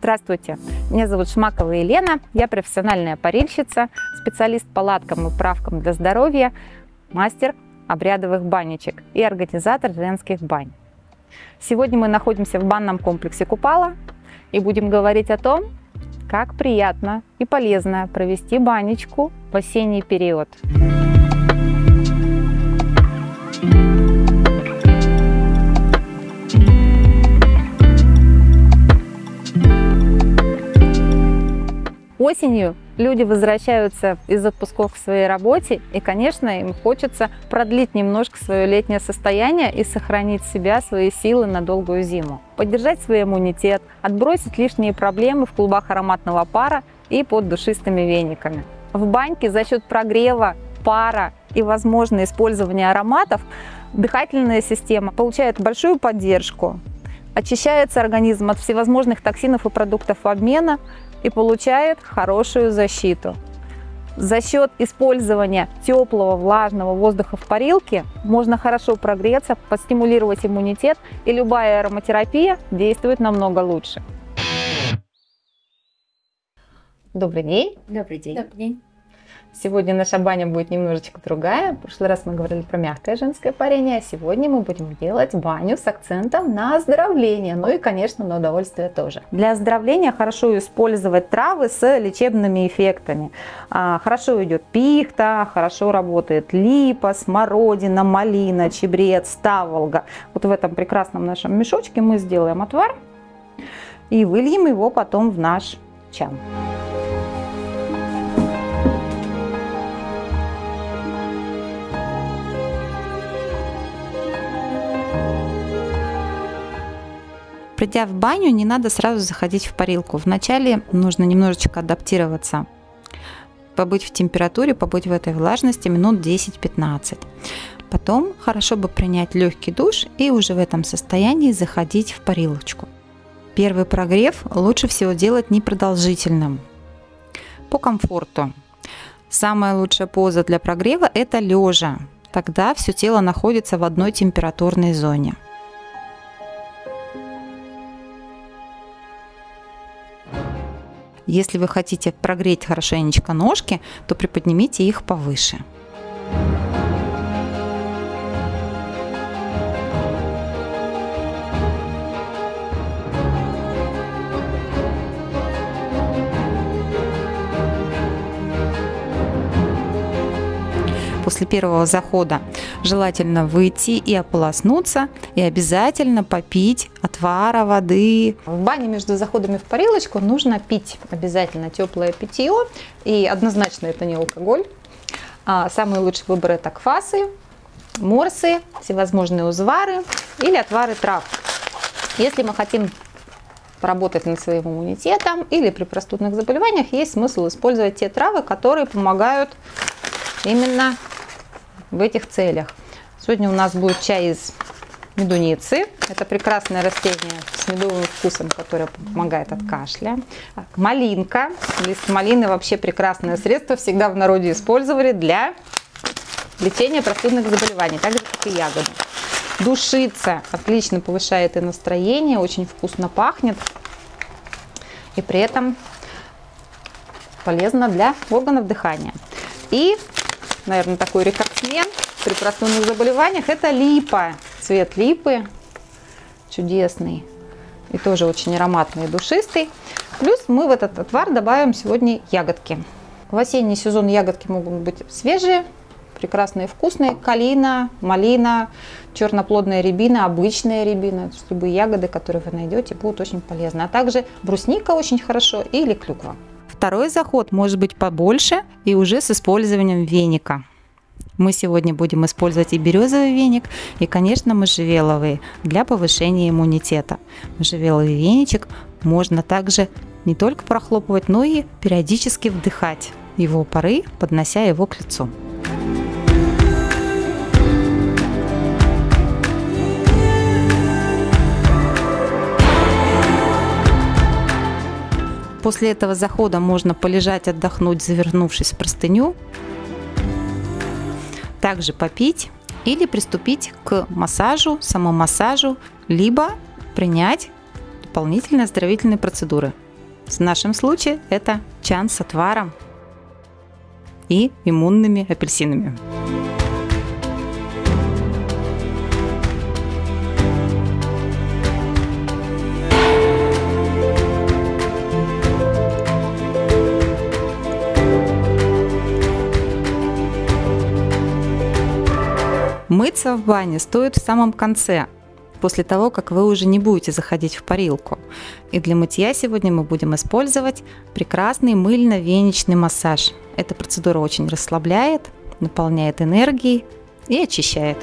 Здравствуйте, меня зовут Шмакова Елена, я профессиональная парильщица, специалист по латкам и правкам для здоровья, мастер обрядовых банечек и организатор женских бань. Сегодня мы находимся в банном комплексе Купала и будем говорить о том, как приятно и полезно провести банечку в осенний период. Осенью люди возвращаются из отпусков к своей работе, и, конечно, им хочется продлить немножко свое летнее состояние и сохранить себя, свои силы на долгую зиму. Поддержать свой иммунитет, отбросить лишние проблемы в клубах ароматного пара и под душистыми вениками. В баньке за счет прогрева, пара и возможного использования ароматов дыхательная система получает большую поддержку, очищается организм от всевозможных токсинов и продуктов обмена, и получает хорошую защиту. За счет использования теплого влажного воздуха в парилке можно хорошо прогреться, подстимулировать иммунитет, и любая ароматерапия действует намного лучше. Добрый день. Добрый день. Добрый день. Сегодня наша баня будет немножечко другая. В прошлый раз мы говорили про мягкое женское парение, а сегодня мы будем делать баню с акцентом на оздоровление, ну и, конечно, на удовольствие тоже. Для оздоровления хорошо использовать травы с лечебными эффектами. Хорошо идет пихта, хорошо работает липа, смородина, малина, чебрец, таволга. Вот в этом прекрасном нашем мешочке мы сделаем отвар и выльем его потом в наш чан. Придя в баню, не надо сразу заходить в парилку. Вначале нужно немножечко адаптироваться, побыть в температуре, побыть в этой влажности минут 10-15. Потом хорошо бы принять легкий душ и уже в этом состоянии заходить в парилочку. Первый прогрев лучше всего делать непродолжительным, по комфорту. Самая лучшая поза для прогрева – это лежа. Тогда все тело находится в одной температурной зоне. Если вы хотите прогреть хорошенечко ножки, то приподнимите их повыше. После первого захода желательно выйти и ополоснуться, и обязательно попить отвара, воды. В бане между заходами в парилочку нужно пить обязательно теплое питье, и однозначно это не алкоголь. Самый лучший выбор — это квасы, морсы, всевозможные узвары или отвары трав. Если мы хотим поработать над своим иммунитетом или при простудных заболеваниях, есть смысл использовать те травы, которые помогают именно в этих целях. Сегодня у нас будет чай из медуницы. Это прекрасное растение с медовым вкусом, которое помогает от кашля. Малинка. Лист малины вообще прекрасное средство. Всегда в народе использовали для лечения простудных заболеваний, так же как и ягоды. Душица отлично повышает и настроение, очень вкусно пахнет. И при этом полезно для органов дыхания. И, наверное, такой рекордсмен при простудных заболеваниях — это липа. Цвет липы чудесный и тоже очень ароматный и душистый. Плюс мы в этот отвар добавим сегодня ягодки. В осенний сезон ягодки могут быть свежие, прекрасные, вкусные. Калина, малина, черноплодная рябина, обычная рябина. То есть любые ягоды, которые вы найдете, будут очень полезны. А также брусника очень хорошо или клюква. Второй заход может быть побольше и уже с использованием веника. Мы сегодня будем использовать и березовый веник, и, конечно, можжевеловый для повышения иммунитета. Можжевеловый веничек можно также не только прохлопывать, но и периодически вдыхать его пары, поднося его к лицу. После этого захода можно полежать, отдохнуть, завернувшись в простыню. Также попить или приступить к массажу, самомассажу, либо принять дополнительные оздоровительные процедуры. В нашем случае это чан с отваром и иммунными апельсинами. Мыться в бане стоит в самом конце, после того, как вы уже не будете заходить в парилку. И для мытья сегодня мы будем использовать прекрасный мыльно-веничный массаж. Эта процедура очень расслабляет, наполняет энергией и очищает.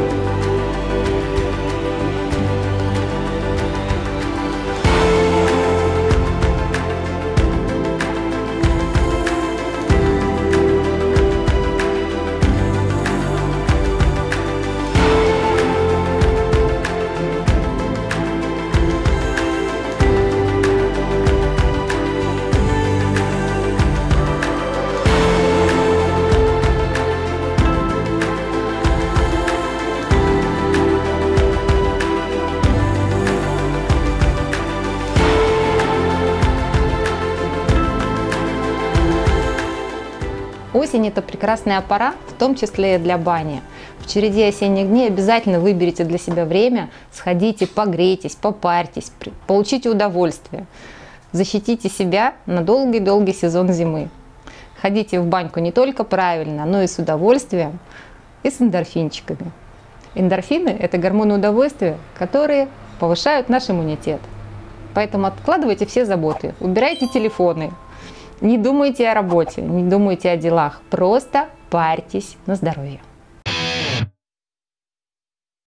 Осень – это прекрасная пора, в том числе и для бани. В череде осенних дней обязательно выберите для себя время, сходите, погрейтесь, попарьтесь, получите удовольствие. Защитите себя на долгий-долгий сезон зимы. Ходите в баньку не только правильно, но и с удовольствием, и с эндорфинчиками. Эндорфины – это гормоны удовольствия, которые повышают наш иммунитет. Поэтому откладывайте все заботы, убирайте телефоны. Не думайте о работе, не думайте о делах, просто парьтесь на здоровье.